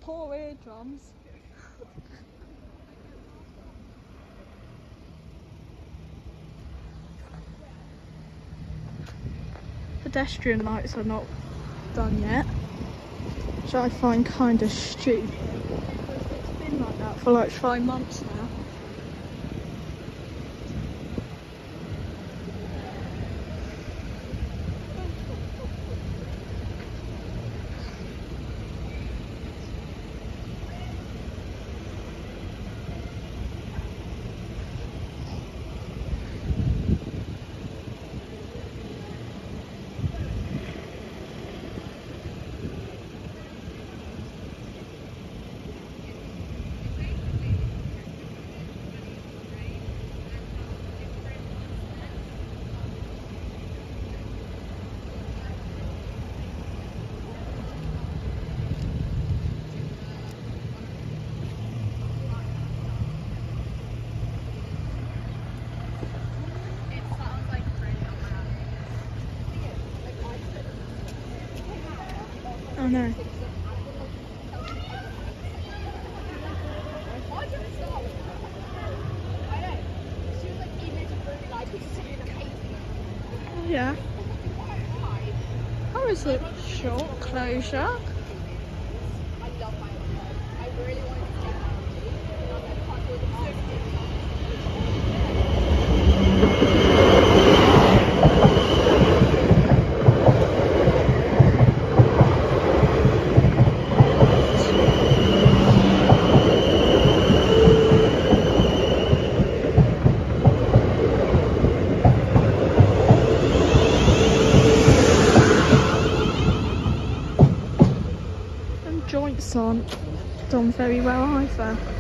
poor eardrums. Pedestrian lights are not done yet, which I find kind of stupid. It's been like that for like 5 months now. Oh no. Oh yeah. How is it short closure? Joints aren't done very well either.